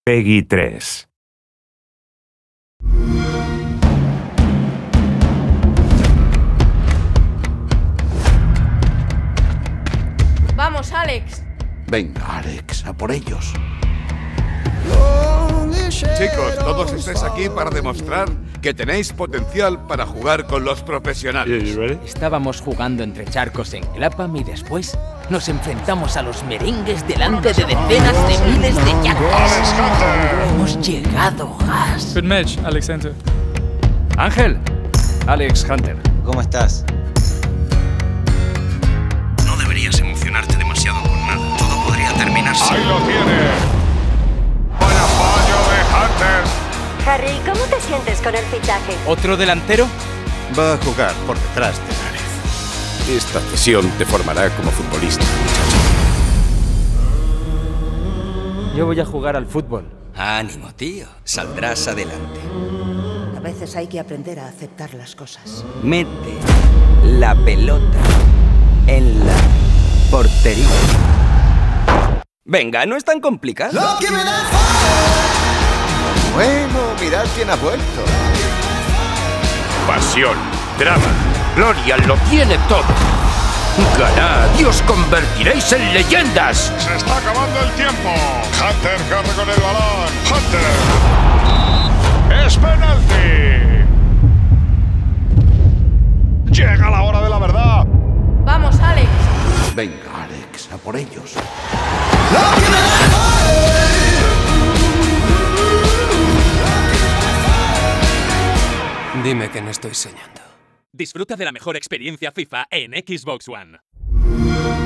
Peggy 3. Vamos, Alex. Venga, Alex, a por ellos. Chicos, todos estáis aquí para demostrar que tenéis potencial para jugar con los profesionales. Estábamos jugando entre charcos en Clapham y después nos enfrentamos a los merengues delante de decenas de miles de yankees. Hemos llegado, Gas. Good match, Alex Hunter. Ángel, Alex Hunter. ¿Cómo estás? No deberías emocionarte demasiado con nada. Todo podría terminarse. ¡Ahí lo tiene! ¡Vaya fallo de Hunter! Harry, ¿cómo te sientes con el fichaje? ¿Otro delantero? Va a jugar por detrás de Gareth. Esta cesión te formará como futbolista, muchacho. Yo voy a jugar al fútbol. Ánimo, tío. Saldrás adelante. A veces hay que aprender a aceptar las cosas. Mete la pelota en la portería. Venga, no es tan complicado. Bueno, mirad quién ha vuelto. Pasión, drama, gloria, lo tiene todo. Ganad y os convertiréis en leyendas. ¡Se está acabando el tiempo! Hunter corre con el balón. ¡Hunter! ¡Es penalti! ¡Llega la hora de la verdad! Vamos, Alex. Venga, Alex, a por ellos. Dime que no estoy soñando. Disfruta de la mejor experiencia FIFA en Xbox One.